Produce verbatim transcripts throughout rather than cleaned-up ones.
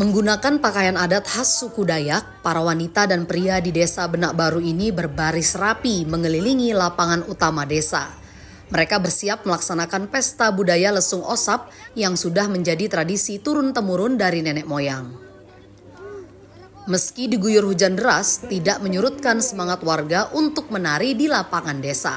Menggunakan pakaian adat khas suku Dayak, para wanita dan pria di desa Benak Baru ini berbaris rapi mengelilingi lapangan utama desa. Mereka bersiap melaksanakan pesta budaya Lesung Osap yang sudah menjadi tradisi turun-temurun dari nenek moyang. Meski diguyur hujan deras, tidak menyurutkan semangat warga untuk menari di lapangan desa.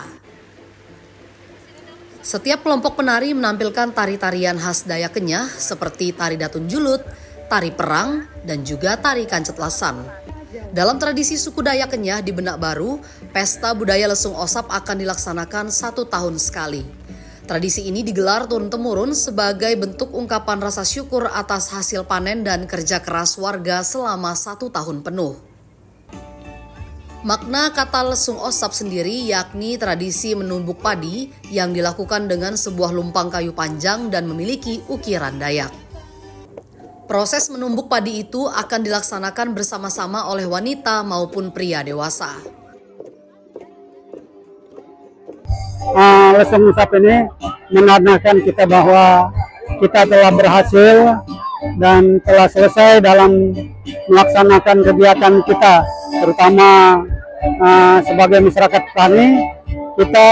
Setiap kelompok penari menampilkan tari-tarian khas Dayak Kenyah seperti tari Datun Julut, tari perang, dan juga tari Kancetlasan. Dalam tradisi suku Dayak Kenyah di Benak Baru, pesta budaya Lesung Osap akan dilaksanakan satu tahun sekali. Tradisi ini digelar turun-temurun sebagai bentuk ungkapan rasa syukur atas hasil panen dan kerja keras warga selama satu tahun penuh. Makna kata Lesung Osap sendiri yakni tradisi menumbuk padi yang dilakukan dengan sebuah lumpang kayu panjang dan memiliki ukiran Dayak. Proses menumbuk padi itu akan dilaksanakan bersama-sama oleh wanita maupun pria dewasa. Uh, Lesung Osap ini menandakan kita bahwa kita telah berhasil dan telah selesai dalam melaksanakan kegiatan kita, terutama uh, sebagai masyarakat petani. Kita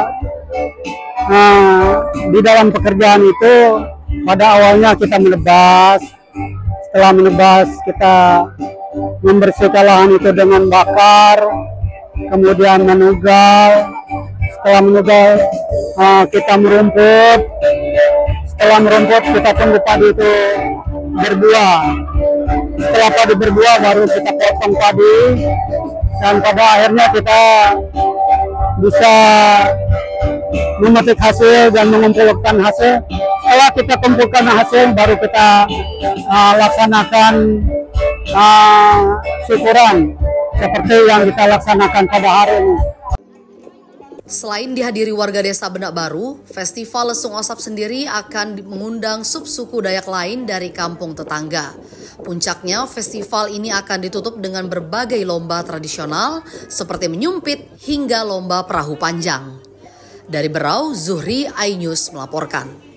uh, di dalam pekerjaan itu pada awalnya kita menebas. Setelah menebas, kita membersihkan lahan itu dengan bakar, kemudian menugal. Setelah menugal, uh, kita merumput. Setelah merumput, kita tunggu padi itu berbuah. Setelah padi berbuah, baru kita potong padi. Dan pada akhirnya kita bisa memetik hasil dan mengumpulkan hasil. Setelah kita kumpulkan hasil, baru kita uh, laksanakan uh, syukuran seperti yang kita laksanakan pada hari ini. Selain dihadiri warga desa Benak Baru, Festival Lesung Osap sendiri akan mengundang subsuku Dayak lain dari kampung tetangga. Puncaknya, festival ini akan ditutup dengan berbagai lomba tradisional seperti menyumpit hingga lomba perahu panjang. Dari Berau, Zuhri, iNews melaporkan.